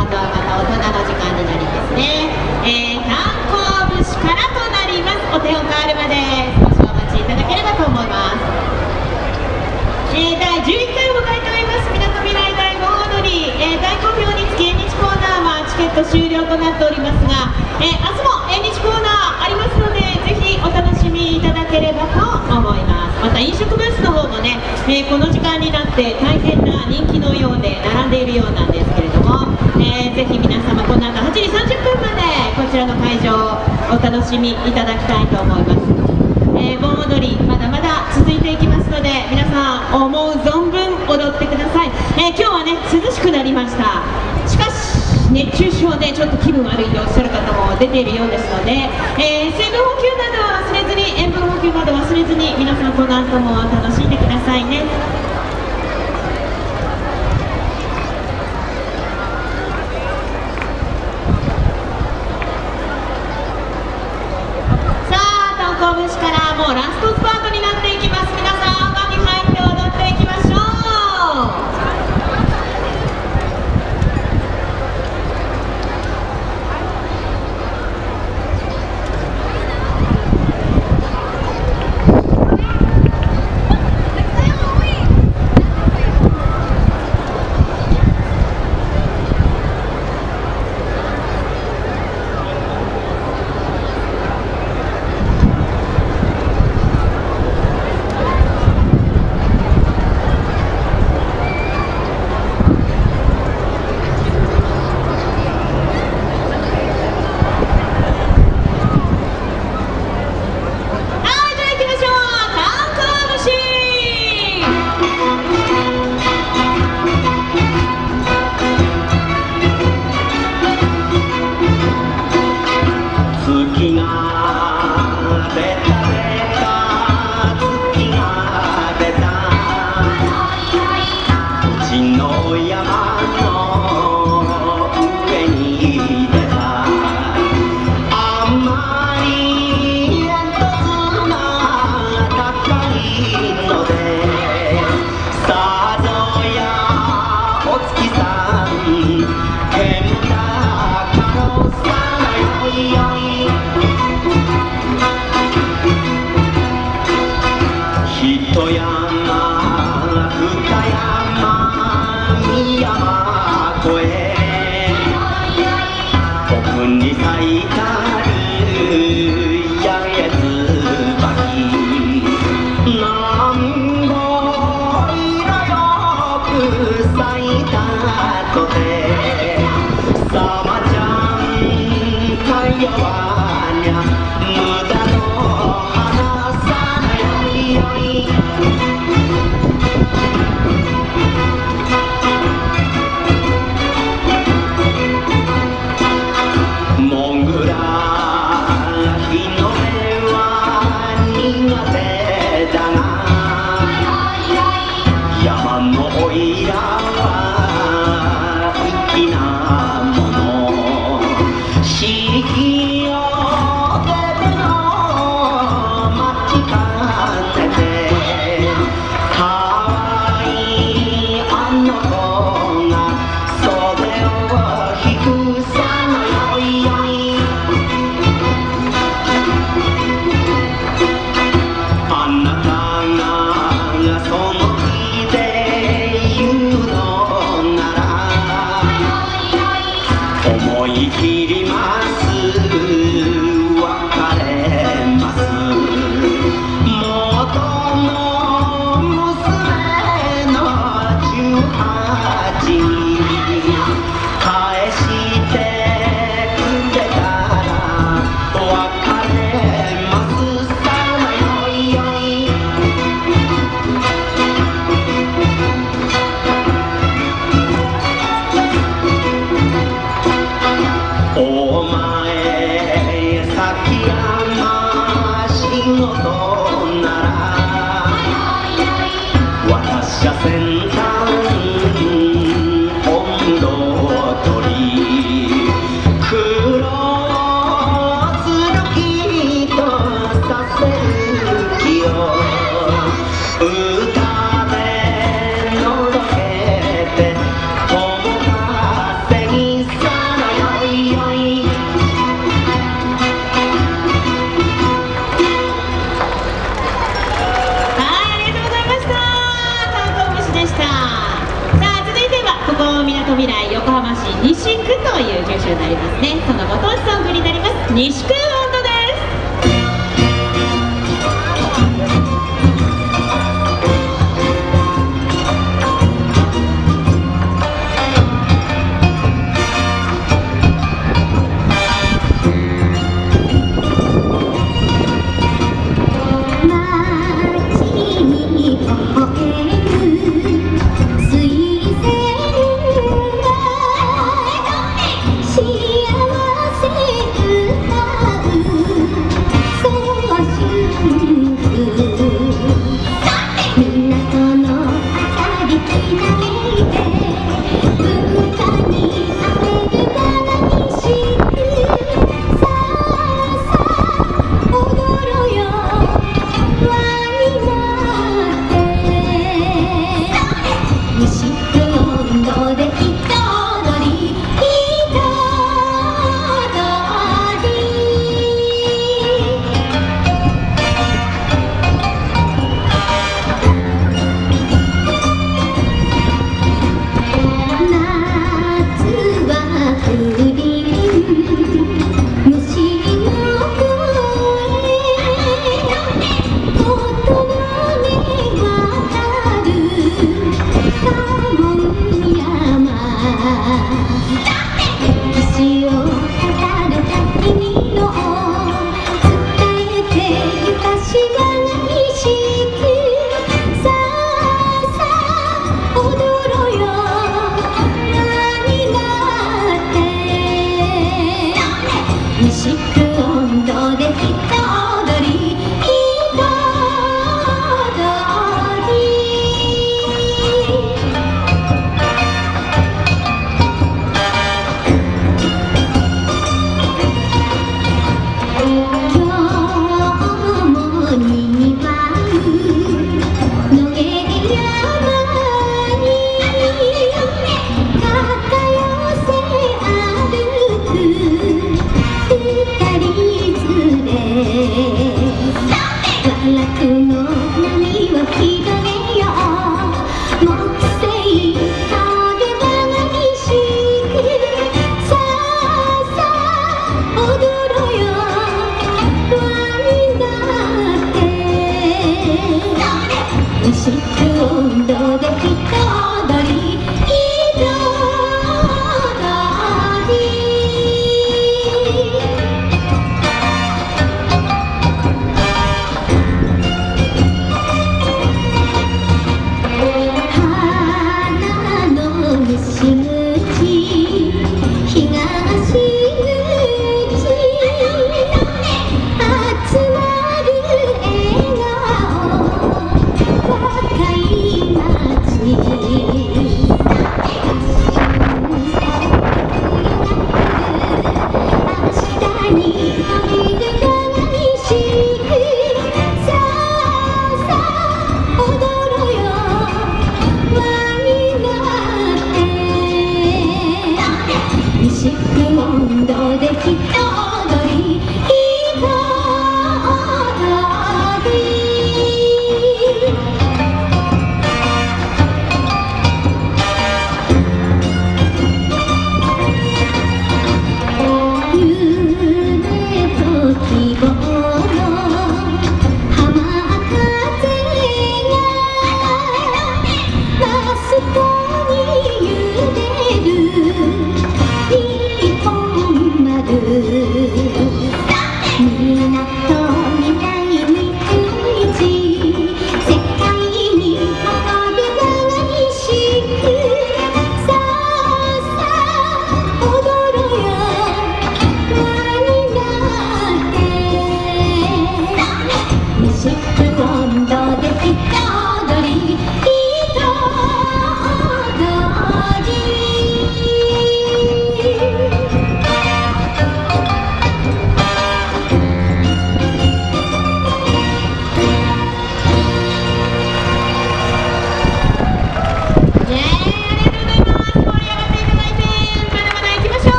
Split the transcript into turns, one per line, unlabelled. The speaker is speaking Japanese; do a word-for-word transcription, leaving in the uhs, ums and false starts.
今度はまた大人の時間になりますね。えー、炭鉱節からとなります。お手を変わるまで少しお待ちいただければと思います。えー、だいじゅういっかいを迎えておりますみなとみらい大盆踊り、えー、大好評につき縁日コーナーはチケット終了となっておりますが、えー、明日も縁日コーナーありますので、ぜひお楽しみいただければと思います。また飲食ブースの方もね、えー、この時間になって大変な人気のようで並んでいるようなんですけれども、えー、ぜひ皆様この後はちじさんじゅっぷんまでこちらの会場をお楽しみいただきたいと思います。えー、盆踊りまだまだ続いていきますので、皆さん思う存分踊ってください。えー、今日はね涼しくなりました。しかし熱中症でちょっと気分悪いとおっしゃる方も出ているようですので、えー、水分補給などは忘れずに、塩分補給など忘れずに、皆さんこの後も楽しんでくださいね。炭鉱節からもうラストスパートになっていきます。皆さん輪に入って踊っていきましょう。
山のおいらは
と未来横浜市西区という住所になりますね。そのご当地ソングになります。西区